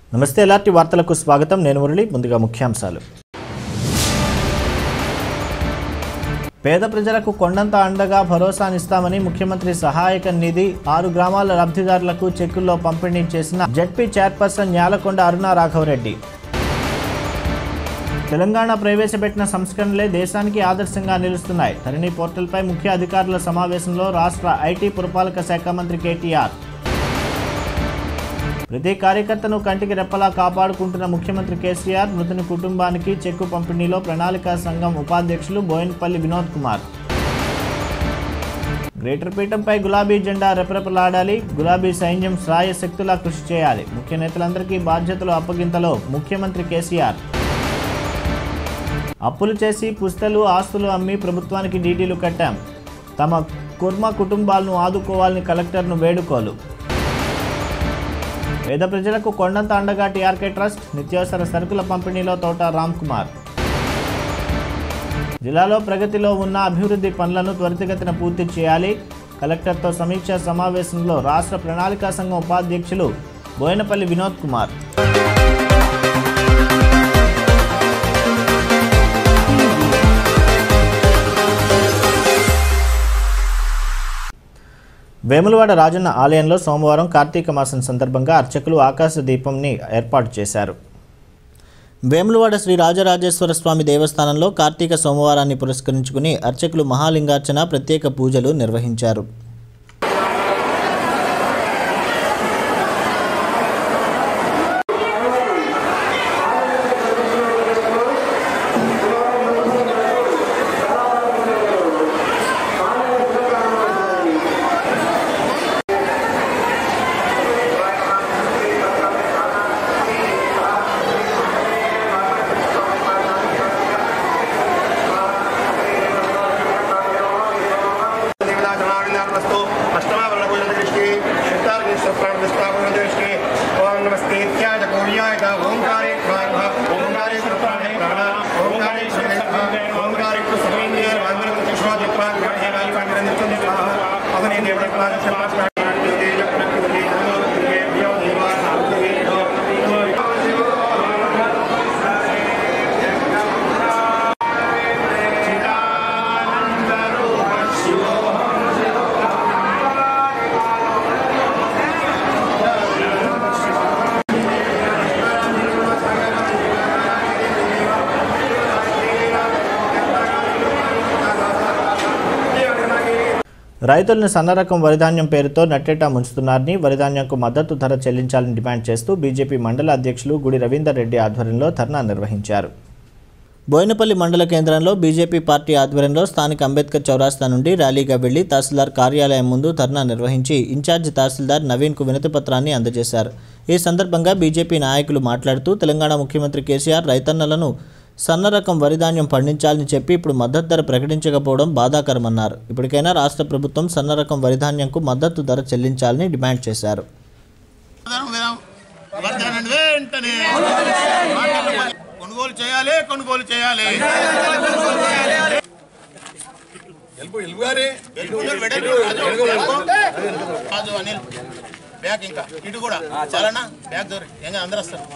నమస్తే ఎలాంటి వార్తలకు స్వాగతం నేను మురళి ముందుగా ముఖ్యాంశాలు పేద ప్రజలకు కొండంత అండగా భరోసానిస్తామని ముఖ్యమంత్రి సహాయక నిధి 6 గ్రామాల లబ్ధిదారులకు చెక్కుల్లో పంపిణీ చేసిన జెడ్పీ చైర్పర్సన్ న్యాలకొండ అరుణ రాఘవరెడ్డి తెలంగాణ ప్రవేశపెట్టిన సంస్కరణలే దేశానికి ఆదర్శంగా నిలుస్తున్నాయి ధరణి పోర్టల్పై ముఖ్య అధికారుల సమావేశంలో రాష్ట్ర ఐటీ పురపాలక శాఖ మంత్రి కేటీఆర్ ప్రతి కార్యకర్తను కంటికి రెప్పలా కాపాడుకుంటున్న ముఖ్యమంత్రి కేసీఆర్ మృతుని కుటుంబానికి చెక్కు పంపిణీలో ప్రణాళికా సంఘం ఉపాధ్యక్షులు బోయినపల్లి వినోద్ కుమార్ గ్రేటర్ పీఠంపై గులాబీ జెండా రెపరెపలాడాలి గులాబీ సైన్యం శ్రాయశక్తులా కృషి చేయాలి ముఖ్య నేతలందరికీ బాధ్యతలు అప్పగింతలో ముఖ్యమంత్రి కేసీఆర్ అప్పులు చేసి పుస్తలు ఆస్తులు అమ్మి ప్రభుత్వానికి డీడీలు కట్టాం తమ కుర్మ కుటుంబాలను ఆదుకోవాలని కలెక్టర్ను వేడుకోలు పేద ప్రజలకు కొండంత అండగా టీఆర్కే ట్రస్ట్ నిత్యావసర సరుకుల పంపిణీలో తోట రామ్ కుమార్ జిల్లాలో ప్రగతిలో ఉన్న అభివృద్ధి పనులను త్వరితగతిన పూర్తి చేయాలి కలెక్టర్తో సమీక్షా సమావేశంలో రాష్ట్ర ప్రణాళికా సంఘం ఉపాధ్యక్షులు బోయినపల్లి వినోద్ కుమార్ వేములవాడ రాజన్న ఆలయంలో సోమవారం కార్తీక మాసం సందర్భంగా అర్చకులు ఆకాశ దీపంని ఏర్పాటు చేశారు వేములవాడ శ్రీ రాజరాజేశ్వర స్వామి దేవస్థానంలో కార్తీక సోమవారాన్ని పురస్కరించుకుని అర్చకులు మహాలింగార్చన ప్రత్యేక పూజలు నిర్వహించారు రైతులను సన్నరకం వరిధాన్యం పేరుతో నట్టేటా ముంచుతున్నారని వరిధాన్యంకు మద్దతు ధర చెల్లించాలని డిమాండ్ చేస్తూ బీజేపీ మండల అధ్యక్షులు గుడి రవీందర్ రెడ్డి ఆధ్వర్యంలో ధర్నా నిర్వహించారు బోయినపల్లి మండల కేంద్రంలో బీజేపీ పార్టీ ఆధ్వర్యంలో స్థానిక అంబేద్కర్ చౌరాస్తా నుండి ర్యాలీగా వెళ్లి తహసీల్దార్ కార్యాలయం ముందు ధర్నా నిర్వహించి ఇన్ఛార్జి తహసీల్దార్ నవీన్కు వినతిపత్రాన్ని అందజేశారు ఈ సందర్భంగా బీజేపీ నాయకులు మాట్లాడుతూ తెలంగాణ ముఖ్యమంత్రి కేసీఆర్ రైతన్నలను సన్నరకం వరిధాన్యం పండించాలని చెప్పి ఇప్పుడు మద్దతు ధర ప్రకటించకపోవడం బాధాకరమన్నారు ఇప్పటికైనా రాష్ట్ర ప్రభుత్వం సన్నరకం వరిధాన్యంకు మద్దతు ధర చెల్లించాలని డిమాండ్ చేశారు బ్యాగ్ ఇంకా ఇటు కూడా చాలనా బ్యాగ్ దొరి ఎంగా అందరూ వస్తారు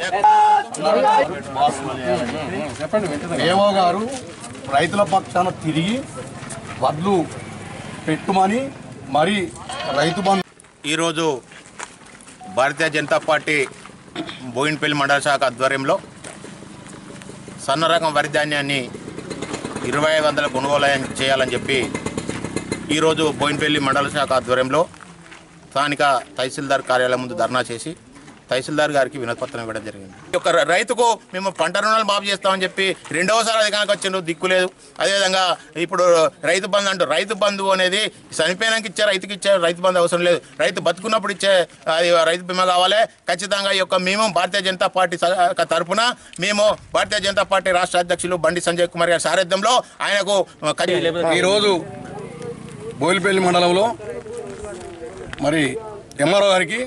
ఏవో గారు రైతుల పక్షాన తిరిగి వడ్లు పెట్టుమని మరి రైతు బంధు ఈరోజు భారతీయ జనతా పార్టీ బోయినపల్లి మండల శాఖ ఆధ్వర్యంలో సన్న రకం వరి ధాన్యాన్ని 2500 కొనుగోలు చేయాలని చెప్పి ఈరోజు బోయినపల్లి మండల శాఖ ఆధ్వర్యంలో స్థానిక తహసీల్దార్ కార్యాలయం ముందు ధర్నా చేసి తహసీల్దార్ గారికి వినతిపత్రం ఇవ్వడం జరిగింది ఒక రైతుకు మేము పంట రుణాలు మాఫీ చేస్తామని చెప్పి రెండవసారి అధికారానికి వచ్చిండ్రు దిక్కులేదు అదేవిధంగా ఇప్పుడు రైతు బంధు అంటూ రైతు బంధు అనేది చనిపోయినాక ఇచ్చే రైతుకి ఇచ్చే రైతు బంధు అవసరం లేదు రైతు బతుకున్నప్పుడు ఇచ్చే అది రైతు బీమా కావాలి ఖచ్చితంగా ఈ యొక్క మేము భారతీయ జనతా పార్టీ తరఫున మేము భారతీయ జనతా పార్టీ రాష్ట్ర అధ్యక్షులు బండి సంజయ్ కుమార్ గారి సారథ్యంలో ఆయనకు ఈరోజు బోయినపల్లి మండలంలో మరి ఎంఆర్ఓ గారికి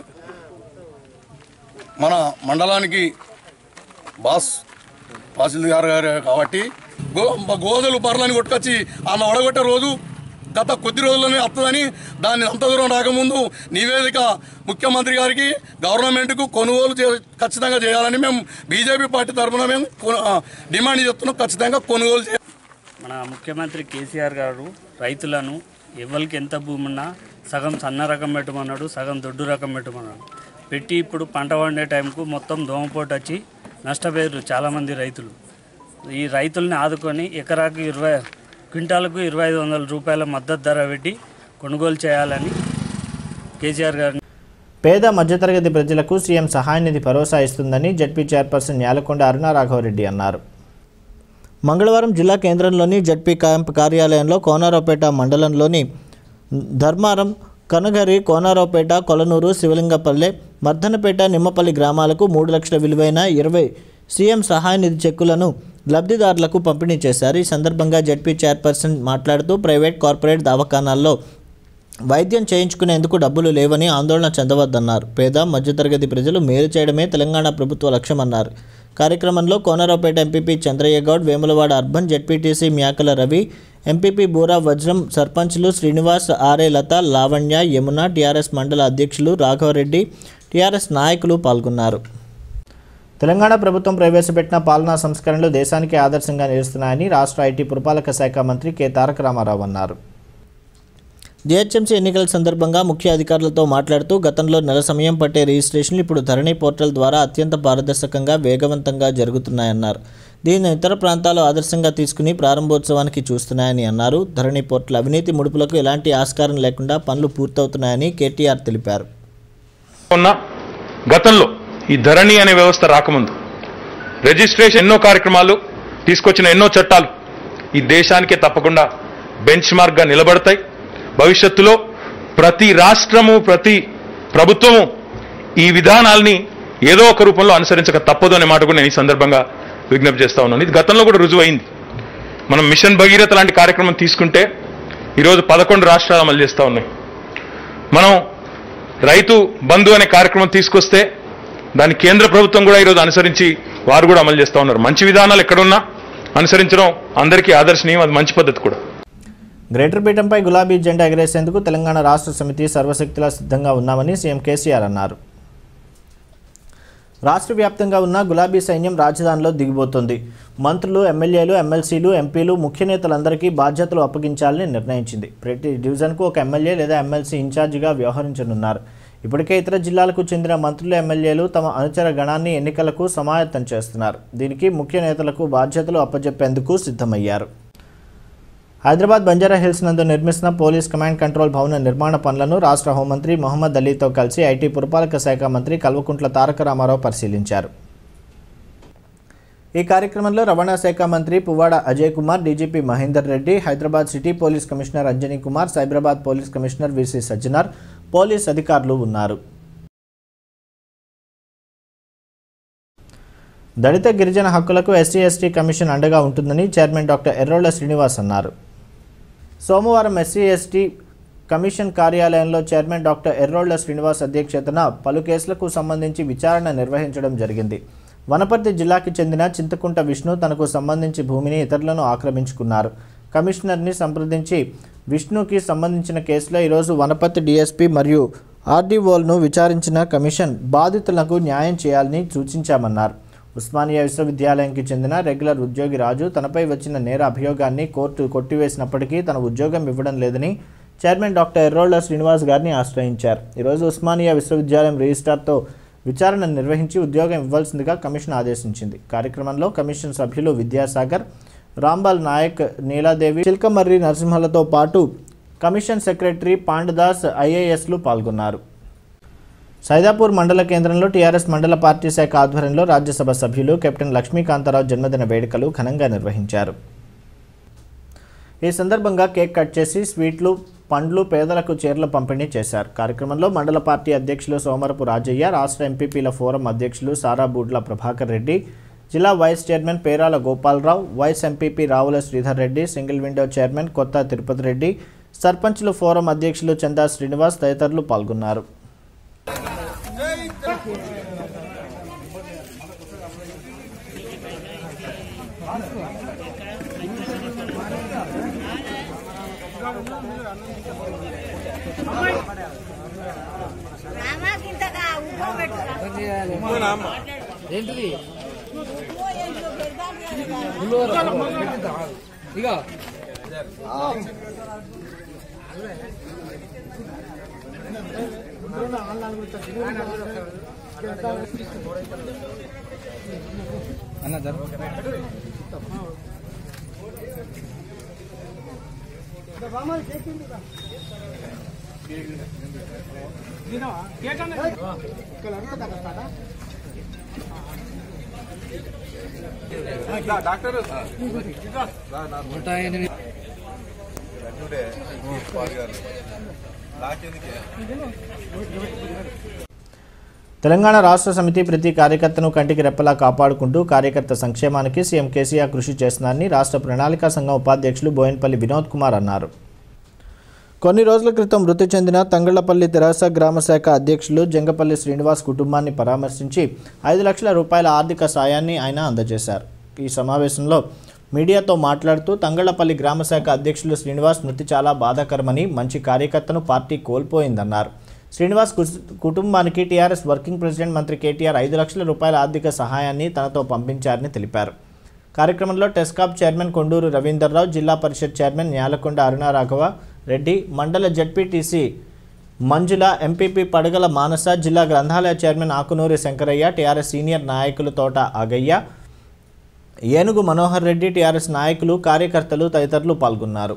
మన మండలానికి బాస్ తహసీల్దార్ గారు కాబట్టి గోదలు బర్రెలని కొట్టుకొచ్చి ఆమె ఒడగొట్టే రోజు గత కొద్ది రోజుల్లోనే వస్తుందని దాన్ని అంత దూరం రాకముందు నివేదిక ముఖ్యమంత్రి గారికి గవర్నమెంట్కు కొనుగోలు ఖచ్చితంగా చేయాలని మేము బీజేపీ పార్టీ తరఫున మేము డిమాండ్ చేస్తున్నాం. ఖచ్చితంగా కొనుగోలు చేయాలి. మన ముఖ్యమంత్రి కేసీఆర్ గారు రైతులను ఎవరికి ఎంత భూమి ఉన్నా సగం సన్న రకం పెట్టమన్నాడు, సగం దొడ్డు రకం పెట్టమన్నాడు. పెట్టి ఇప్పుడు పంట పండే టైంకు మొత్తం దోమపోటు వచ్చి నష్టపోయారు చాలామంది రైతులు. ఈ రైతుల్ని ఆదుకొని ఎకరాకు క్వింటాలకు 2500 రూపాయల మద్దతు ధర పెట్టి కొనుగోలు చేయాలని కేసీఆర్ గారు. పేద మధ్యతరగతి ప్రజలకు సీఎం సహాయ నిధి భరోసా ఇస్తుందని జడ్పీ చైర్పర్సన్ న్యాలకొండ అరుణ రాఘవరెడ్డి అన్నారు. మంగళవారం జిల్లా కేంద్రంలోని జడ్పీ క్యాంప్ కార్యాలయంలో కోనారావుపేట మండలంలోని ధర్మారం, కనగరి, కోనారావుపేట, కొలనూరు, శివలింగపల్లె, మర్దనపేట, నిమ్మపల్లి గ్రామాలకు 3 లక్షల విలువైన 20 సీఎం సహాయ నిధి చెక్కులను లబ్ధిదారులకు పంపిణీ చేశారు. ఈ సందర్భంగా జడ్పీ చైర్పర్సన్ మాట్లాడుతూ ప్రైవేట్, కార్పొరేట్ దవాఖానాల్లో వైద్యం చేయించుకునేందుకు డబ్బులు లేవని ఆందోళన చెందవద్దన్నారు. పేద మధ్యతరగతి ప్రజలు మేలు చేయడమే తెలంగాణ ప్రభుత్వ లక్ష్యమన్నారు. కార్యక్రమంలో Konaraopet MPP Chandraiah Goud, Vemulawada urban ZPTC Myakala Ravi, MPP Bura Vajram, సర్పంచ్లు శ్రీనివాస్, ఆర్ఏ లత, లావణ్య, యమున, టీఆర్ఎస్ మండల అధ్యక్షులు రాఘవరెడ్డి, టీఆర్ఎస్ నాయకులు పాల్గొన్నారు. తెలంగాణ ప్రభుత్వం ప్రవేశపెట్టిన పాలనా సంస్కరణలు దేశానికి ఆదర్శంగా నిలుస్తున్నాయని రాష్ట్ర ఐటీ పురపాలక శాఖ మంత్రి కె తారక రామారావు అన్నారు. జీహెచ్ఎంసీ ఎన్నికల సందర్భంగా ముఖ్య అధికారులతో మాట్లాడుతూ గతంలో నెల సమయం పట్టే రిజిస్ట్రేషన్లు ఇప్పుడు ధరణి పోర్టల్ ద్వారా అత్యంత పారదర్శకంగా, వేగవంతంగా జరుగుతున్నాయన్నారు. దీన్ని ఇతర ప్రాంతాలు ఆదర్శంగా తీసుకుని ప్రారంభోత్సవానికి చూస్తున్నాయని అన్నారు. ధరణి పోర్టల్ అవినీతి ముడుపులకు ఎలాంటి ఆస్కారం లేకుండా పనులు పూర్తవుతున్నాయని కేటీఆర్ తెలిపారు. గతంలో ఈ ధరణి అనే వ్యవస్థ రాకముందు రిజిస్ట్రేషన్ ఎన్నో కార్యక్రమాలు తీసుకొచ్చిన ఎన్నో చట్టాలు ఈ దేశానికే తప్పకుండా బెంచ్ మార్క్గా నిలబడతాయి. భవిష్యత్తులో ప్రతి రాష్ట్రము, ప్రతి ప్రభుత్వము ఈ విధానాల్ని ఏదో ఒక రూపంలో అనుసరించక తప్పదు అనే మాట కూడా నేను ఈ సందర్భంగా విజ్ఞప్తి చేస్తా ఉన్నాను. ఇది గతంలో కూడా రుజువైంది. మనం మిషన్ భగీరథ లాంటి కార్యక్రమం తీసుకుంటే ఈరోజు 11 రాష్ట్రాలు అమలు చేస్తూ ఉన్నాయి. మనం రైతు బంధు అనే కార్యక్రమం తీసుకొస్తే దాన్ని కేంద్ర ప్రభుత్వం కూడా ఈరోజు అనుసరించి వారు కూడా అమలు చేస్తూ ఉన్నారు. మంచి విధానాలు ఎక్కడున్నా అనుసరించడం అందరికీ ఆదర్శనీయం, అది మంచి పద్ధతి కూడా. గ్రేటర్ పీఠంపై గులాబీ జెండా ఎగరేసేందుకు తెలంగాణ రాష్ట్ర సమితి సర్వశక్తిలా సిద్ధంగా ఉన్నామని సీఎం కేసీఆర్ అన్నారు. రాష్ట్ర వ్యాప్తంగా ఉన్న గులాబీ సైన్యం రాజధానిలో దిగిపోతుంది. మంత్రులు, ఎమ్మెల్యేలు, ఎమ్మెల్సీలు, ఎంపీలు, ముఖ్య నేతలందరికీ బాధ్యతలు అప్పగించాలని నిర్ణయించింది. ప్రతి డివిజన్కు ఒక ఎమ్మెల్యే లేదా ఎమ్మెల్సీ ఇన్ఛార్జిగా వ్యవహరించనున్నారు. ఇప్పటికే ఇతర జిల్లాలకు చెందిన మంత్రులు, ఎమ్మెల్యేలు తమ అనుచర గణాన్ని ఎన్నికలకు సమాయత్తం చేస్తున్నారు. దీనికి ముఖ్య నేతలకు బాధ్యతలు అప్పజెప్పేందుకు సిద్ధమయ్యారు. హైదరాబాద్ బంజారాహిల్స్ నందు నిర్మిస్తున్న పోలీస్ కమాండ్ కంట్రోల్ భవన నిర్మాణ పనులను రాష్ట్ర హోంమంత్రి మొహమ్మద్ అలీతో కలిసి ఐటీ పురపాలక శాఖ మంత్రి కల్వకుంట్ల తారక రామారావు పరిశీలించారు. ఈ కార్యక్రమంలో రవాణా శాఖ మంత్రి Puvvada Ajay Kumar, DGP Mahender Reddy, Hyderabad city police commissioner Anjani Kumar, Cyberabad police commissioner VC Sajjanar, police అధికారులు ఉన్నారు. దళిత గిరిజన హక్కులకు ఎస్సీ ఎస్టీ కమిషన్ అండగా ఉంటుందని చైర్మన్ డాక్టర్ ఎర్రోళ్ల శ్రీనివాస్ అన్నారు. సోమవారం ఎస్సీ ఎస్టీ కమిషన్ కార్యాలయంలో చైర్మన్ డాక్టర్ ఎర్రోళ్ల శ్రీనివాస్ అధ్యక్షతన పలు కేసులకు సంబంధించి విచారణ నిర్వహించడం జరిగింది. వనపర్తి జిల్లాకి చెందిన చింతకుంట విష్ణు తనకు సంబంధించి భూమిని ఇతరులను ఆక్రమించుకున్నారు. కమిషనర్ని సంప్రదించి విష్ణుకి సంబంధించిన కేసులో ఈరోజు వనపర్తి డీఎస్పీ మరియు ఆర్డీఓలను విచారించిన కమిషన్ బాధితులకు న్యాయం చేయాలని సూచించామన్నారు. ఉస్మానియా విశ్వవిద్యాలయానికి చెందిన రెగ్యులర్ ఉద్యోగి రాజు తనపై వచ్చిన నేర అభియోగాన్ని కోర్టు కొట్టివేసినప్పటికీ తన ఉద్యోగం ఇవ్వడం లేదని చైర్మన్ డాక్టర్ ఎర్రోళ్ల శ్రీనివాస్ గారిని ఆశ్రయించారు. ఈరోజు ఉస్మానియా విశ్వవిద్యాలయం రిజిస్ట్రార్తో విచారణ నిర్వహించి ఉద్యోగం ఇవ్వాల్సిందిగా కమిషన్ ఆదేశించింది. కార్యక్రమంలో కమిషన్ సభ్యులు విద్యాసాగర్, రాంబాల్ నాయక్, నీలాదేవి, చిల్కమర్రి నరసింహలతో పాటు కమిషన్ సెక్రటరీ పాండదాస్, ఐఏఎస్లు పాల్గొన్నారు. సైదాపూర్ మండల కేంద్రంలో టీఆర్ఎస్ మండల పార్టీ శాఖ ఆధ్వర్యంలో రాజ్యసభ సభ్యులు కెప్టెన్ లక్ష్మీకాంతారావు జన్మదిన వేడుకలు ఘనంగా నిర్వహించారు. ఈ సందర్భంగా కేక్ కట్ చేసి స్వీట్లు, పండ్లు, పేదలకు చీరలు పంపిణీ చేశారు. కార్యక్రమంలో మండల పార్టీ అధ్యక్షులు సోమరపు రాజయ్య, రాష్ట్ర ఎంపీపీల ఫోరం అధ్యక్షులు సారాబూడ్ల ప్రభాకర్ రెడ్డి, జిల్లా vice chairman Perala Gopala Rao, vice MPP Ravula Sridhar Reddy, single window chairman Kotha Tirupathi Reddy, సర్పంచ్లు ఫోరం అధ్యక్షులు చందా శ్రీనివాస్ తదితరులు పాల్గొన్నారు. ఏంటిది ఇక అన్న డాక్టర్ తెలంగాణ రాష్ట్ర సమితి ప్రతి కార్యకర్తను కంటికి రెప్పలా కాపాడుకుంటూ కార్యకర్త సంక్షేమానికి సీఎం కేసీఆర్ కృషి చేస్తున్నారని రాష్ట్ర ప్రణాళికా సంఘం ఉపాధ్యక్షులు బోయినపల్లి వినోద్ కుమార్ అన్నారు. కొన్ని రోజుల క్రితం మృతి చెందిన తంగళ్లపల్లి తెరాస గ్రామ శాఖ అధ్యక్షులు జంగపల్లి శ్రీనివాస్ కుటుంబాన్ని పరామర్శించి 5 లక్షల రూపాయల ఆర్థిక సాయాన్ని ఆయన అందజేశారు. ఈ సమావేశంలో మీడియాతో మాట్లాడుతూ తంగళ్లపల్లి గ్రామ శాఖ అధ్యక్షులు శ్రీనివాస్ మృతి చాలా బాధాకరమని, మంచి కార్యకర్తను పార్టీ కోల్పోయిందన్నారు. శ్రీనివాస్ కుటుంబానికి టీఆర్ఎస్ వర్కింగ్ ప్రెసిడెంట్ మంత్రి కేటీఆర్ 5 లక్షల రూపాయల ఆర్థిక సహాయాన్ని తనతో పంపించారని తెలిపారు. కార్యక్రమంలో టెస్కాప్ చైర్మన్ కొండూరు రవీందర్రావు, జిల్లా పరిషత్ చైర్మన్ న్యాలకొండ అరుణారాఘవ రెడ్డి, మండల జడ్పీటీసీ మంజుల, ఎంపీపీ పడగల మానస, జిల్లా గ్రంథాలయ chairman Akunuri Shankaraiah, TRS senior నాయకులు తోట ఆగయ్య, ఏనుగు మనోహర్ రెడ్డి, టీఆర్ఎస్ నాయకులు, కార్యకర్తలు తదితరులు పాల్గొన్నారు.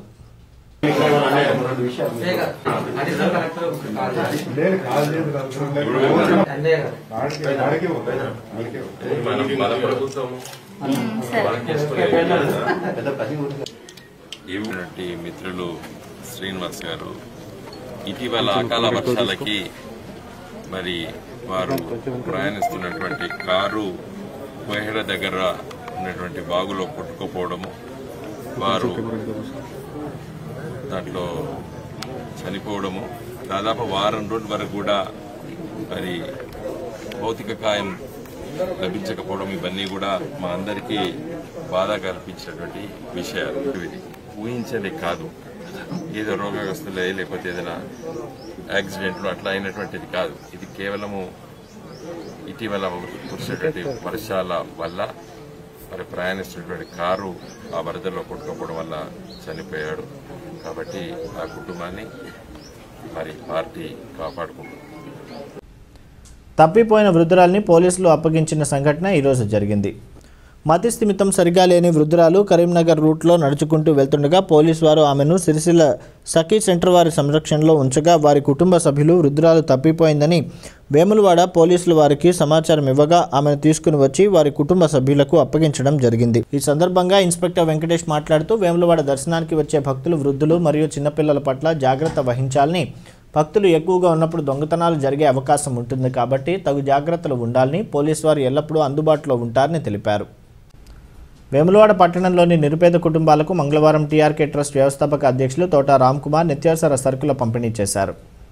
మిత్రులు శ్రీనివాస్ గారు ఇటీవల అకాల వర్షాలకి మరి వారు ప్రయాణిస్తున్నటువంటి కారు కోహెడ దగ్గర ఉన్నటువంటి బాగులో కొట్టుకుపోవడము, వారు దాంట్లో చనిపోవడము, దాదాపు వారం రోజుల వరకు కూడా మరి భౌతిక కాయం లభించకపోవడం, ఇవన్నీ కూడా మా అందరికీ బాధ కల్పించినటువంటి విషయాలు. ఇది ఊహించలే కాదు, ఏదో రోగగ్రస్తులే లేకపోతే ఏదైనా యాక్సిడెంట్లు అట్లా అయినటువంటిది కాదు. ఇది కేవలము ఇటీవల కురిసినటువంటి వర్షాల వల్ల మరి ప్రయాణిస్తున్నటువంటి కారు ఆ వరదల్లో కొట్టుకోవడం వల్ల చనిపోయాడు. కాబట్టి ఆ కుటుంబాన్ని మరి పార్టీ కాపాడుకుంటుంది. తప్పిపోయిన వృద్ధురాల్ని పోలీసులు అప్పగించిన సంఘటన ఈరోజు జరిగింది. మతి స్థిమితం సరిగా లేని వృద్ధురాలు కరీంనగర్ రూట్లో నడుచుకుంటూ వెళ్తుండగా పోలీసు వారు ఆమెను సిరిసిల్ల సఖీ సెంటర్ వారి సంరక్షణలో ఉంచగా వారి కుటుంబ సభ్యులు వృద్ధురాలు తప్పిపోయిందని వేములవాడ పోలీసులు వారికి సమాచారం ఇవ్వగా ఆమెను తీసుకుని వచ్చి వారి కుటుంబ సభ్యులకు అప్పగించడం జరిగింది. ఈ సందర్భంగా ఇన్స్పెక్టర్ వెంకటేష్ మాట్లాడుతూ వేములవాడ దర్శనానికి వచ్చే భక్తులు, వృద్ధులు మరియు చిన్నపిల్లల పట్ల జాగ్రత్త వహించాలని, భక్తులు ఎక్కువగా ఉన్నప్పుడు దొంగతనాలు జరిగే అవకాశం ఉంటుంది కాబట్టి తగు జాగ్రత్తలు ఉండాలని పోలీసు వారు ఎల్లప్పుడూ అందుబాటులో ఉంటారని తెలిపారు. వేములవాడ పట్టణంలోని నిరుపేద కుటుంబాలకు మంగళవారం టీఆర్కే ట్రస్ట్ వ్యవస్థాపక అధ్యక్షులు తోట రామ్కుమార్ నిత్యావసర సరుకుల పంపిణీ చేశారు.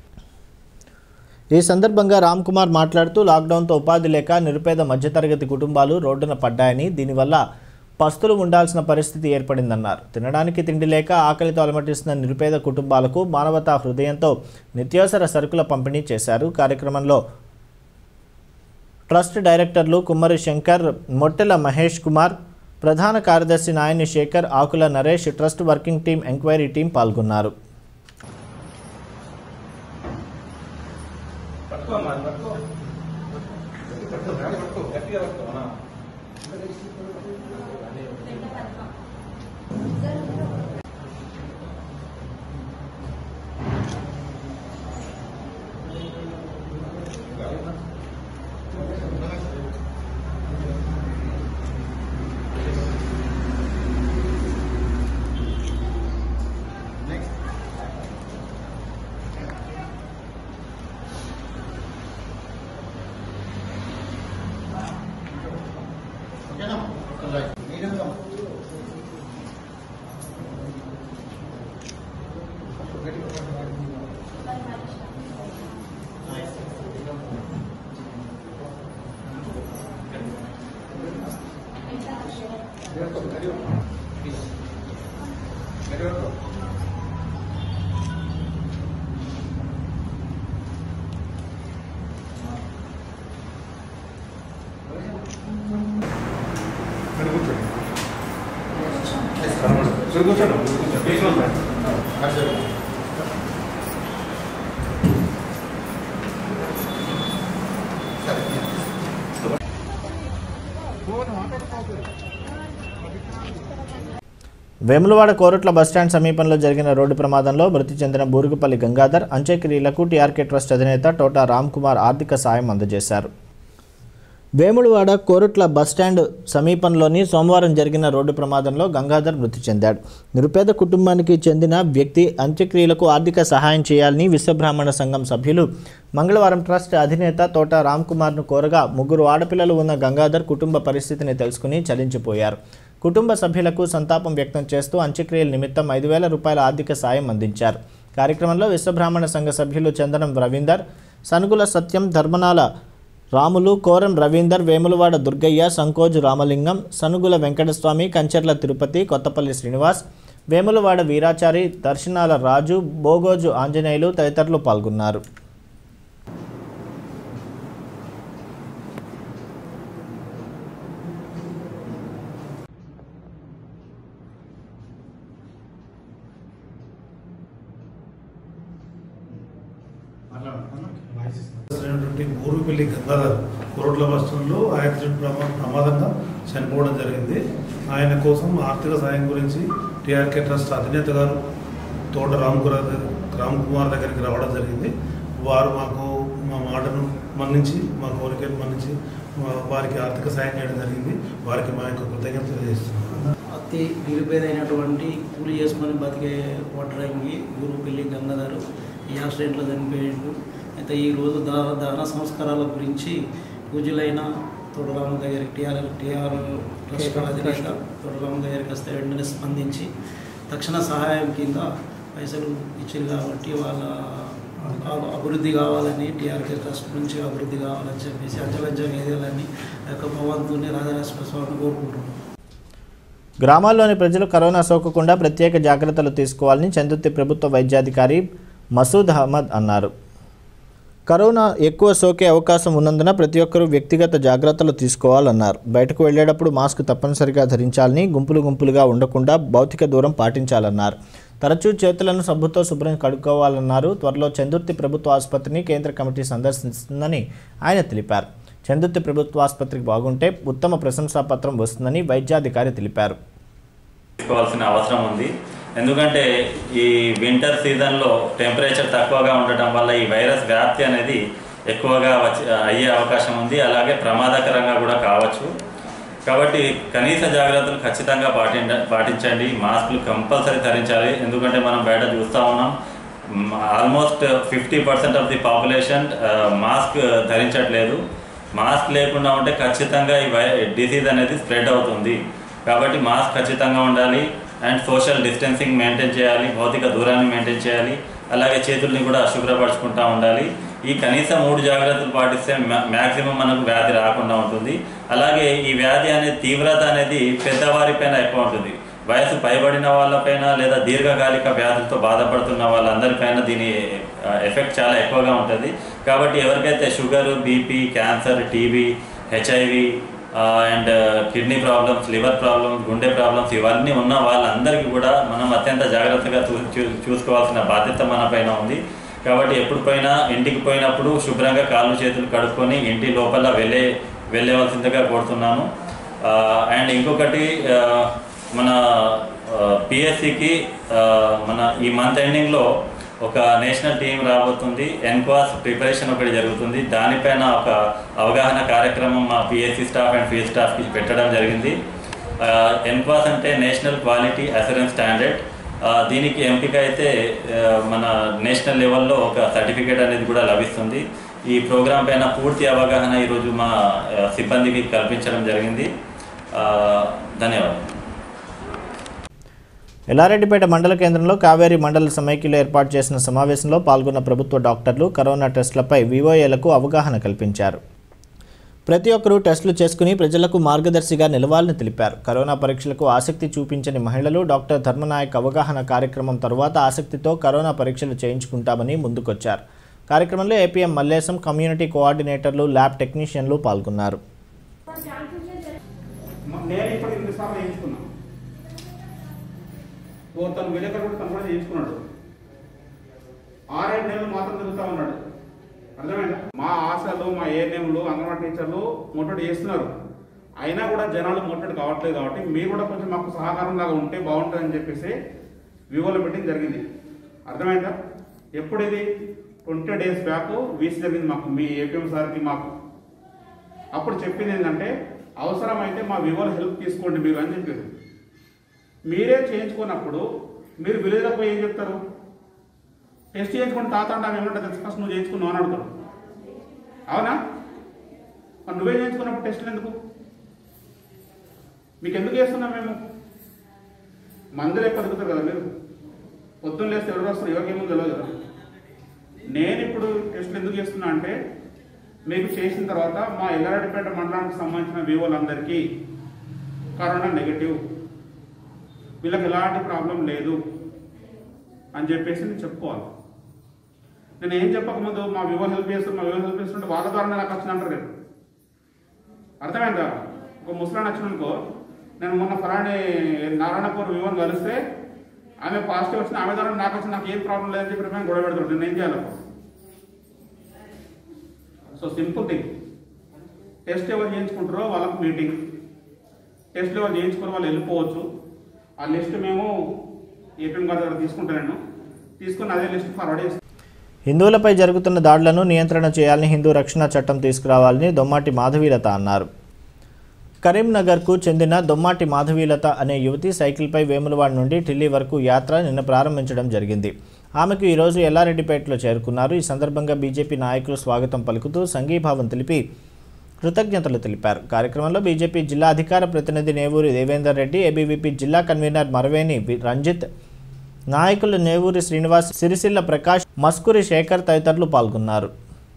ఈ సందర్భంగా రామ్కుమార్ మాట్లాడుతూ లాక్డౌన్తో ఉపాధి లేక నిరుపేద మధ్యతరగతి కుటుంబాలు రోడ్డున పడ్డాయని, దీనివల్ల పస్తులు ఉండాల్సిన పరిస్థితి ఏర్పడిందన్నారు. తినడానికి తిండి లేక ఆకలితో అలమటిస్తున్న నిరుపేద కుటుంబాలకు మానవతా హృదయంతో నిత్యావసర సరుకుల పంపిణీ చేశారు. కార్యక్రమంలో ట్రస్ట్ డైరెక్టర్లు కుమ్మరి శంకర్, మొట్టెల మహేష్ కుమార్, ప్రధాన కార్యదర్శి Nayini Shekar, Akula Naresh, trust working team, enquiry team పాల్గొన్నారు. వేములవాడ కోరుట్ల బస్టాండ్ సమీపంలో జరిగిన రోడ్డు ప్రమాదంలో మృతి చెందిన బూరుగుపల్లి గంగాధర్ అంత్యక్రియలకు టీఆర్కే ట్రస్ట్ అధినేత తోట రామ్ కుమార్ ఆర్థిక సాయం అందజేశారు. వేములవాడ కోరుట్ల బస్టాండ్ సమీపంలోని సోమవారం జరిగిన రోడ్డు ప్రమాదంలో గంగాధర్ మృతి చెందాడు. నిరుపేద కుటుంబానికి చెందిన వ్యక్తి అంత్యక్రియలకు ఆర్థిక సహాయం చేయాలని విశ్వబ్రాహ్మణ సంఘం సభ్యులు మంగళవారం ట్రస్ట్ అధినేత తోట రామ్ కుమార్ను కోరగా 3 ఆడపిల్లలు ఉన్న గంగాధర్ కుటుంబ పరిస్థితిని తెలుసుకుని చలించిపోయారు. కుటుంబ సభ్యులకు సంతాపం వ్యక్తం చేస్తూ అంత్యక్రియల నిమిత్తం 5,000 రూపాయల ఆర్థిక సాయం అందించారు. కార్యక్రమంలో విశ్వబ్రాహ్మణ సంఘ సభ్యులు చందనం రవీందర్, సనుగుల సత్యం, ధర్మనాల రాములు, కోరం రవీందర్, వేములవాడ దుర్గయ్య, సంకోజు రామలింగం, సనుగుల వెంకటస్వామి, కంచెర్ల తిరుపతి, కొత్తపల్లి శ్రీనివాస్, వేములవాడ వీరాచారి, దర్శనాల రాజు, బోగోజు ఆంజనేయులు తదితరులు పాల్గొన్నారు. బూరుగుపల్లి గంగాధర్ కోరుట్ల బస్టాండ్లో యాక్సిడెంట్ ప్రమాదంగా చనిపోవడం జరిగింది. ఆయన కోసం ఆర్థిక సాయం గురించి టీఆర్కే ట్రస్ట్ అధినేత గారు తోట రామ్ కుమార్ దగ్గరికి రావడం జరిగింది. వారు మాకు మా మాటను మన్నించి, మా కోరికను మన్నించి వారికి ఆర్థిక సాయం చేయడం జరిగింది. వారికి మా యొక్క కృతజ్ఞతలు తెలియజేస్తున్నాం. అతి నిరుపేదైనటువంటి కూలి చేసుకొని బతికే ఓటరానికి బూరుగుపల్లి గంగాధర్ ఈ యాక్సిడెంట్లో చనిపోయాడు. అయితే ఈరోజు దాన సంస్కారాల గురించి పూజలైన తోటరామ దగ్గరికి టీఆర్ ట్రస్ట్ అధినేత తోటరామ దగ్గరికి వస్తే వెంటనే స్పందించి తక్షణ సహాయం కింద పైసలు ఇచ్చారు. కాబట్టి వాళ్ళ అభివృద్ధి కావాలని, టీఆర్కే ట్రస్ట్ నుంచి అభివృద్ధి కావాలని చెప్పేసి అంచెలంచె వేయాలని యొక్క భగవంతుని రాజరాజేశ్వర స్వామిని కోరుకుంటున్నాం. గ్రామాల్లోని ప్రజలు కరోనా సోకకుండా ప్రత్యేక జాగ్రత్తలు తీసుకోవాలని చందుర్తి ప్రభుత్వ వైద్యాధికారి మసూద్ అహ్మద్ అన్నారు. కరోనా ఎక్కువ సోకే అవకాశం ఉన్నందున ప్రతి ఒక్కరూ వ్యక్తిగత జాగ్రత్తలు తీసుకోవాలన్నారు. బయటకు వెళ్లేటప్పుడు మాస్క్ తప్పనిసరిగా ధరించాలని, గుంపులుగా ఉండకుండా భౌతిక దూరం పాటించాలన్నారు. తరచూ చేతులను సబ్బుతో శుభ్రం కడుక్కోవాలన్నారు. త్వరలో చందుర్తి ప్రభుత్వ ఆసుపత్రిని కేంద్ర కమిటీ సందర్శిస్తుందని ఆయన తెలిపారు. చందుర్తి ప్రభుత్వ ఆసుపత్రికి బాగుంటే ఉత్తమ ప్రశంసాపత్రం వస్తుందని వైద్యాధికారి తెలిపారు. తీసుకోవాల్సిన అవసరం ఉంది. ఎందుకంటే ఈ వింటర్ సీజన్లో టెంపరేచర్ తక్కువగా ఉండటం వల్ల ఈ వైరస్ వ్యాప్తి అనేది ఎక్కువగా అయ్యే అవకాశం ఉంది. అలాగే ప్రమాదకరంగా కూడా కావచ్చు. కాబట్టి కనీస జాగ్రత్తలు ఖచ్చితంగా పాటించండి. మాస్కులు కంపల్సరీ ధరించాలి. ఎందుకంటే మనం బయట చూస్తూ ఉన్నాం, almost 50% of the population mask ధరించట్లేదు. మాస్క్ లేకుండా ఉంటే ఖచ్చితంగా ఈ డిసీజ్ అనేది స్ప్రెడ్ అవుతుంది. కాబట్టి మాస్క్ ఖచ్చితంగా ఉండాలి. అండ్ సోషల్ డిస్టెన్సింగ్ మెయింటైన్ చేయాలి, భౌతిక దూరాన్ని మెయింటైన్ చేయాలి. అలాగే చేతుల్ని కూడా శుభ్రపరచుకుంటూ ఉండాలి. ఈ కనీసం 3 జాగ్రత్తలు పాటిస్తే మ్యాక్సిమం మనకు వ్యాధి రాకుండా ఉంటుంది. అలాగే ఈ వ్యాధి అనేది తీవ్రత అనేది పెద్దవారిపైన ఎక్కువ ఉంటుంది. వయసు పైబడిన వాళ్ళపైన లేదా దీర్ఘకాలిక వ్యాధులతో బాధపడుతున్న వాళ్ళందరిపైన దీని ఎఫెక్ట్ చాలా ఎక్కువగా ఉంటుంది. కాబట్టి ఎవరికైతే sugar, BP, cancer, TB, HIV and kidney problems, liver problems, గుండె ప్రాబ్లమ్స్ ఇవన్నీ ఉన్న వాళ్ళందరికీ కూడా మనం అత్యంత జాగ్రత్తగా చూసుకోవాల్సిన బాధ్యత మన పైన ఉంది. కాబట్టి ఎప్పుడు ఇంటికి పోయినప్పుడు శుభ్రంగా కాళ్ళు చేతులు కడుక్కొని ఇంటి లోపల వెళ్ళవలసిందిగా కోరుతున్నాను. అండ్ ఇంకొకటి, మన పిఎస్సికి మన ఈ మంత్ ఎండింగ్లో ఒక నేషనల్ టీం రాబోతుంది. ఎన్క్వాస్ ప్రిపరేషన్ ఒకటి జరుగుతుంది. దానిపైన ఒక అవగాహన కార్యక్రమం మా పిఎస్సి స్టాఫ్ అండ్ ఫీల్డ్ స్టాఫ్కి పెట్టడం జరిగింది. ఎన్క్వాస్ అంటే నేషనల్ క్వాలిటీ అసూరెన్స్ స్టాండర్డ్. దీనికి ఎంపిక అయితే మన నేషనల్ లెవెల్లో ఒక సర్టిఫికేట్ అనేది కూడా లభిస్తుంది. ఈ ప్రోగ్రాం పైన పూర్తి అవగాహన ఈరోజు మా సిబ్బందికి కల్పించడం జరిగింది. ధన్యవాదాలు. ఎల్లారెడ్డిపేట మండల కేంద్రంలో కావేరీ మండల సమైక్యలో ఏర్పాటు చేసిన సమావేశంలో పాల్గొన్న ప్రభుత్వ డాక్టర్లు కరోనా టెస్టులపై వివోఏలకు అవగాహన కల్పించారు. ప్రతి ఒక్కరూ టెస్టులు చేసుకుని ప్రజలకు మార్గదర్శిగా నిలవాలని తెలిపారు. కరోనా పరీక్షలకు ఆసక్తి చూపించని మహిళలు డాక్టర్ ధర్మనాయక్ అవగాహన కార్యక్రమం తరువాత ఆసక్తితో కరోనా పరీక్షలు చేయించుకుంటామని ముందుకొచ్చారు. కార్యక్రమంలో ఏపీఎం మల్లేశం, కమ్యూనిటీ కోఆర్డినేటర్లు, ల్యాబ్ టెక్నీషియన్లు పాల్గొన్నారు. తను విలేకరు కూడా తను కూడా చేయించుకున్నాడు. 6-7 నెలలు మాత్రం తిరుగుతూ ఉన్నాడు. అర్థమైందా? మా ఆశలు, మా ఏఎన్ఎంలు, అంగన్వాడీ టీచర్లు మోటివేట్ చేస్తున్నారు. అయినా కూడా జనాలు మోటివేట్ కావట్లేదు. కాబట్టి మీరు కూడా కొంచెం మాకు సహకారం లాగా ఉంటే బాగుంటుందని చెప్పేసి వివోలో మీటింగ్ జరిగింది. అర్థమైందా? ఎప్పుడు ఇది 20 days బ్యాక్ వీసీ జరిగింది మాకు, మీ ఏపీఎం సార్కి మాకు. అప్పుడు చెప్పింది ఏంటంటే అవసరమైతే మా వివోలో హెల్ప్ తీసుకోండి మీరు అని చెప్పారు. మీరే చేయించుకున్నప్పుడు మీరు విలేజ్లో పోయి ఏం చెప్తారు? టెస్ట్ చేయించుకుని తాత అంటే ఆమె ఏమంటే తెలుసు, ఫస్ట్ నువ్వు చేయించుకున్నావు అని అడుగుతారు. అవునా? మరి నువ్వే చేయించుకున్నప్పుడు టెస్టులు ఎందుకు? మీకు ఎందుకు చేస్తున్నాం మేము? మందులు ఎక్కువ అడుగుతారు కదా మీరు. పొద్దున్న లేస్తే ఎవరు వస్తారు, ఎవరికేమో తెలియదు కదా. నేను ఇప్పుడు టెస్టులు ఎందుకు చేస్తున్నా అంటే మీకు చేసిన తర్వాత మా ఎల్లారెడ్డిపేట మండలానికి సంబంధించిన వివోలందరికీ కరోనా నెగిటివ్, వీళ్ళకి ఎలాంటి ప్రాబ్లం లేదు అని చెప్పేసి నేను చెప్పుకోవాలి. నేను ఏం చెప్పకముందు మా వివో హెల్ప్ చేస్తుంటే, మా వివో హెల్ప్ చేస్తుంటే వాళ్ళ ద్వారా నాకు వచ్చిన అంటారు రేపు. అర్థమైందా? ఒక ముసలాన్ని వచ్చిననుకో, నేను మొన్న ఫలాని నారాయణపూర్ వివోని కలిస్తే ఆమె పాజిటివ్ వచ్చిన, ఆమె ద్వారా నాకు వచ్చిన, నాకు ఏం ప్రాబ్లం లేదని చెప్పి మేము గొడవ పెడతాడు. నేను ఏం చేయాలి? సో సింపుల్ థింగ్, టెస్ట్ ఎవరు చేయించుకుంటారో వాళ్ళకు మీటింగ్, టెస్ట్లు ఎవరు చేయించుకుని వాళ్ళు వెళ్ళిపోవచ్చు. ఆ లిస్ట్ మేము ఏపీఎం గారి దగ్గర తీసుకుంటాను, తీసుకుని అదే లిస్ట్ ఫార్వర్డ్ చేస్తాం. హిందువులపై జరుగుతున్న దాడులను నియంత్రణ చేయాలని హిందూ రక్షణ చట్టం తీసుకురావాలని దొమ్మాటి మాధవీలత అన్నారు. కరీంనగర్కు చెందిన దొమ్మాటి మాధవీలత అనే యువతి సైకిల్పై వేములవాడ నుండి ఢిల్లీ వరకు యాత్ర నిన్న ప్రారంభించడం జరిగింది. ఆమెకు ఈరోజు ఎల్లారెడ్డిపేటలో చేరుకున్నారు. ఈ సందర్భంగా బీజేపీ నాయకులు స్వాగతం పలుకుతూ సంఘీభావం తెలిపి కృతజ్ఞతలు తెలిపారు. కార్యక్రమంలో బీజేపీ జిల్లా అధికార ప్రతినిధి నేవూరి దేవేందర్ రెడ్డి, ఏబీవీపీ జిల్లా కన్వీనర్ మరవేని రంజిత్, నాయకులు నేవూరి శ్రీనివాస్, సిరిసిల్ల ప్రకాష్, మస్కూరి శేఖర్ తదితరులు పాల్గొన్నారు.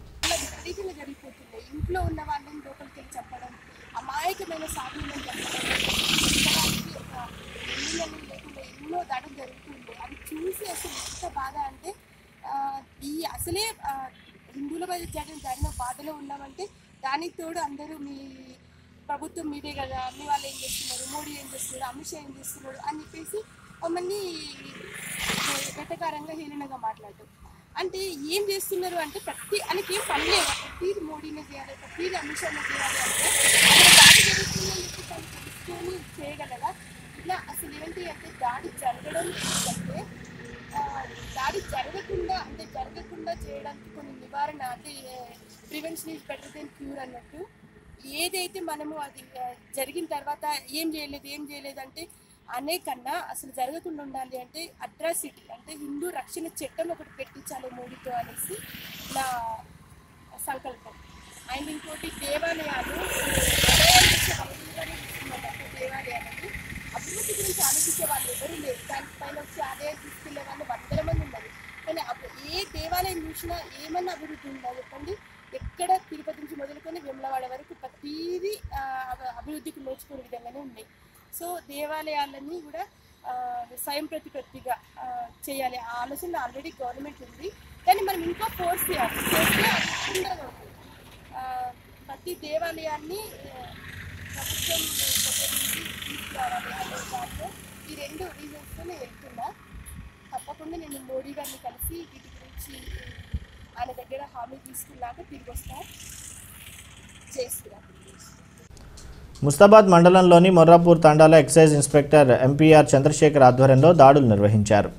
అసలే హిందువుల మీద జరిగిన బాధలో ఉన్నామంటే దానికి తోడు అందరూ మీ ప్రభుత్వం మీదే కదా, మీ వాళ్ళు ఏం చేస్తున్నారు, మోడీ ఏం చేస్తున్నారు, అమిత్ షా ఏం చేస్తున్నాడు అని చెప్పేసి మమ్మల్ని వెటకారంగా హీనంగా మాట్లాడటం. అంటే ఏం చేస్తున్నారు అంటే ఆయనకి ఏం పని లేదు, ప్రతిదీ మోడీనే చేయాలి, ప్రతిదీ అమిత్ షానే చేయాలి అంటే దాడి జరుగుతుందని చెప్పి తను తెలుసుకొని చేయగలరా? ఇట్లా అసలు ఏంటి అంటే దాడి జరగడం అంటే దాడి జరగకుండా చేయడానికి కొన్ని నివారణ, అంటే prevention is better than cure అన్నట్టు. ఏదైతే మనము అది జరిగిన తర్వాత ఏం చేయలేదు అంటే అనే కన్నా అసలు జరగకుండా ఉండాలి అంటే అట్రాసిటీ, అంటే హిందూ రక్షణ చట్టం ఒకటి పెట్టించాలి మోడీతో అనేసి నా సంకల్పం. అండ్ ఇంకోటి దేవాలయాలు దేవాలయాలని అభివృద్ధి గురించి ఆలోచించే వాళ్ళు ఎవరు లేరు. దానిపైన వచ్చి ఆదాయం తీసుకెళ్లే వాళ్ళు 100 మంది ఉన్నారు. కానీ ఏ దేవాలయం చూసినా ఏమన్నా అభివృద్ధి ఉందా చెప్పండి? ఎక్కడ తిరుపతి నుంచి మొదలుకొని వేములవాడ వరకు ప్రతిదీ అభివృద్ధికి నోచుకునే విధంగానే ఉన్నాయి. సో దేవాలయాలన్నీ కూడా స్వయం ప్రతిపత్తిగా చేయాలి. ఆ ఆలోచన ఆల్రెడీ గవర్నమెంట్ ఉంది, కానీ మనం ఇంకా ఫోర్స్ చేయాలి. ప్రతి దేవాలయాన్ని ప్రభుత్వం తీసుకురావాలి అనే దాంట్లో ఈ 2 రీజన్స్తో నేను వెళ్తున్నా. తప్పకుండా నేను మోడీ గారిని కలిసి వీటి గురించి ఆయన దగ్గర హామీ తీసుకున్నాక తిరిగి వస్తా చేస్తున్నా. ముస్తాబాద్ మండలంలోని మొర్రాపూర్ తాండాలో ఎక్సైజ్ ఇన్స్పెక్టర్ ఎంపీఆర్ చంద్రశేఖర్ ఆధ్వర్యంలో దాడులు నిర్వహించారు.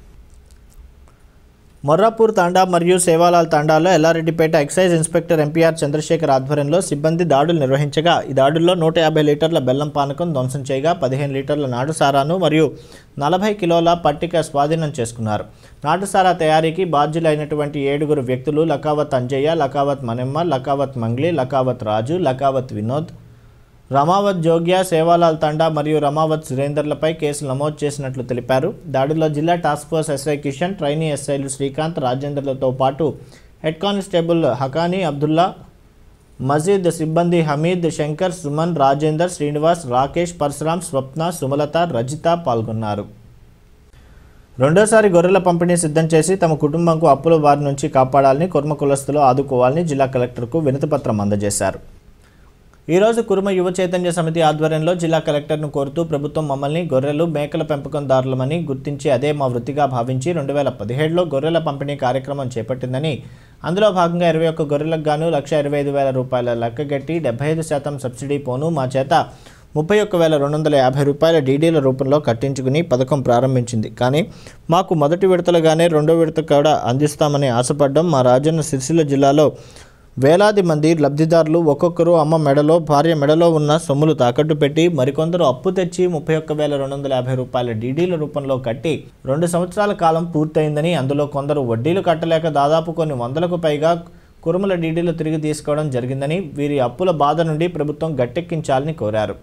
మొర్రాపూర్ తాండా మరియు సేవాలాల్ తాండాలో Yellareddypet excise inspector MPR Chandrashekar ఆధ్వర్యంలో సిబ్బంది దాడులు నిర్వహించగా ఈ దాడుల్లో 150 లీటర్ల బెల్లం పానకం ధ్వంసం చేయగా 15 లీటర్ల నాటుసారాను మరియు 40 కిలోల పట్టిక స్వాధీనం చేసుకున్నారు. నాటుసారా తయారీకి బాధ్యులైనటువంటి 7 వ్యక్తులు లకావత్ అంజయ్య, లకావత్ మనెమ్మ, లకావత్ మంగ్లీ, లకావత్ రాజు, లకావత్ వినోద్, రమావత్ జోగ్య, సేవాలాల్ తండా మరియు రమావత్ సురేందర్లపై కేసులు నమోదు చేసినట్లు తెలిపారు. దాడిలో జిల్లా task force SI Kishan, trainee ఎస్ఐలు శ్రీకాంత్, రాజేందర్లతో పాటు హెడ్ కానిస్టేబుల్ హకానీ అబ్దుల్లా, మజీద్ సిబ్బంది హమీద్, శంకర్, సుమన్, రాజేందర్, శ్రీనివాస్, రాకేష్, పరశురాం, స్వప్న, సుమలత, రజిత పాల్గొన్నారు. రెండోసారి గొర్రెల పంపిణీ సిద్ధం చేసి తమ కుటుంబంకు అప్పుల బారి నుంచి కాపాడాలని, కుర్మ కులస్తులు ఆదుకోవాలని జిల్లా కలెక్టర్కు వినతిపత్రం అందజేశారు. ఈరోజు కురుమ యువ చైతన్య సమితి ఆధ్వర్యంలో జిల్లా కలెక్టర్ను కోరుతూ ప్రభుత్వం మమ్మల్ని గొర్రెలు మేకల పెంపకందారులమని గుర్తించి అదే మా వృత్తిగా భావించి 2017లో గొర్రెల పంపిణీ కార్యక్రమం చేపట్టిందని, అందులో భాగంగా 21 గొర్రెలకు గాను 1,25,000 రూపాయల లెక్కగట్టి 75% సబ్సిడీ పోను మా చేత 31,250 రూపాయల డీడీల రూపంలో కట్టించుకుని పథకం ప్రారంభించింది. కానీ మాకు మొదటి విడతలుగానే రెండో విడత కూడా అందిస్తామని ఆశపడ్డం. మా రాజన్న సిరిసిల్ల జిల్లాలో వేలాది మంది లబ్ధిదారులు ఒక్కొక్కరు అమ్మ మెడలో, భార్య మెడలో ఉన్న సొమ్ములు తాకట్టు పెట్టి మరికొందరు అప్పు తెచ్చి 31,250 రూపాయల డీడీల రూపంలో కట్టి 2 సంవత్సరాల కాలం పూర్తయిందని, అందులో కొందరు వడ్డీలు కట్టలేక దాదాపు కొన్ని వందలకు పైగా కురుమల డీడీలు తిరిగి తీసుకోవడం జరిగిందని, వీరి అప్పుల బాధ నుండి ప్రభుత్వం గట్టెక్కించాలని కోరారు.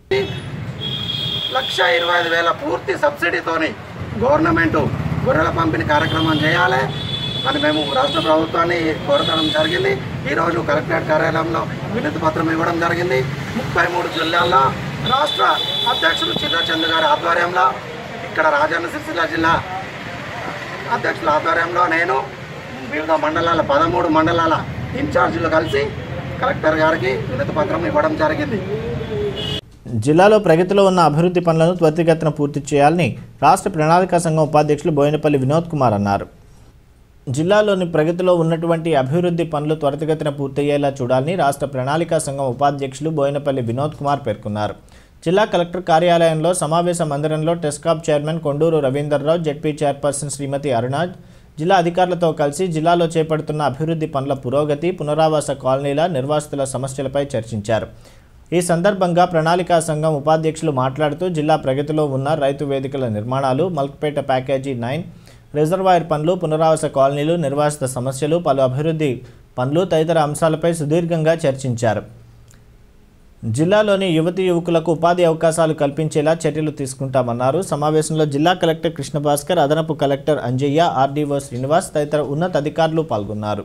1,25,000 పూర్తి సబ్సిడీతోని గవర్నమెంట్ గొర్రెల పంపిణీ కార్యక్రమం చేయాలి అని మేము రాష్ట్ర ప్రభుత్వాన్ని కోరడం జరిగింది. ఈరోజు కలెక్టరేట్ కార్యాలయంలో వినతి పత్రం ఇవ్వడం జరిగింది. 33 జిల్లాల్లో రాష్ట్ర అధ్యక్షులు చిన్నచంద్ గారి ఆధ్వర్యంలో, ఇక్కడ రాజన్న సిరిసిల్ల జిల్లా అధ్యక్షుల ఆధ్వర్యంలో నేను వివిధ మండలాల 13 మండలాల ఇన్ఛార్జీలు కలిసి కలెక్టర్ గారికి వినతి పత్రం ఇవ్వడం జరిగింది. జిల్లాలో ప్రగతిలో ఉన్న అభివృద్ధి పనులను త్వరితగతిన పూర్తి చేయాలని రాష్ట్ర ప్రణాళికా సంఘం ఉపాధ్యక్షులు బోయినపల్లి వినోద్ కుమార్ అన్నారు. జిల్లాలోని ప్రగతిలో ఉన్నటువంటి అభివృద్ధి పనులు త్వరితగతిన పూర్తయ్యేలా చూడాలని రాష్ట్ర ప్రణాళికా సంఘం ఉపాధ్యక్షులు బోయినపల్లి వినోద్ కుమార్ పేర్కొన్నారు. జిల్లా కలెక్టర్ కార్యాలయంలో సమావేశ మందిరంలో TESCAB chairman Konduru Ravinder Rao, ZP chairperson Shrimati Aruna జిల్లా అధికారులతో కలిసి జిల్లాలో చేపడుతున్న అభివృద్ధి పనుల పురోగతి, పునరావాస కాలనీల నిర్వాసితుల సమస్యలపై చర్చించారు. ఈ సందర్భంగా ప్రణాళికా సంఘం ఉపాధ్యక్షులు మాట్లాడుతూ జిల్లా ప్రగతిలో ఉన్న రైతు వేదికల నిర్మాణాలు, మల్క్పేట ప్యాకేజీ 9, రిజర్వాయర్ పనులు, పునరావాస కాలనీలు, నిర్వాసిత సమస్యలు, పలు అభివృద్ధి పనులు తదితర అంశాలపై సుదీర్ఘంగా చర్చించారు. జిల్లాలోని యువతీ యువకులకు ఉపాధి అవకాశాలు కల్పించేలా చర్యలు తీసుకుంటామన్నారు. సమావేశంలో జిల్లా కలెక్టర్ కృష్ణభాస్కర్, అదనపు కలెక్టర్ అంజయ్య, ఆర్డీఓ శ్రీనివాస్ తదితర ఉన్నతాధికారులు పాల్గొన్నారు.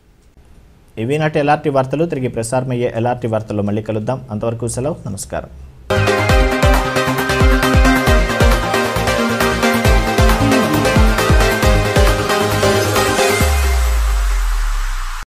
ఇవి నాటి ఎల్ఆర్టీ వార్తలు. తిరిగి ప్రసారమయ్యే ఎల్ఆర్టీ వార్తల్లో మళ్ళీ కలుద్దాం. అంతవరకు సెలవు. నమస్కారం.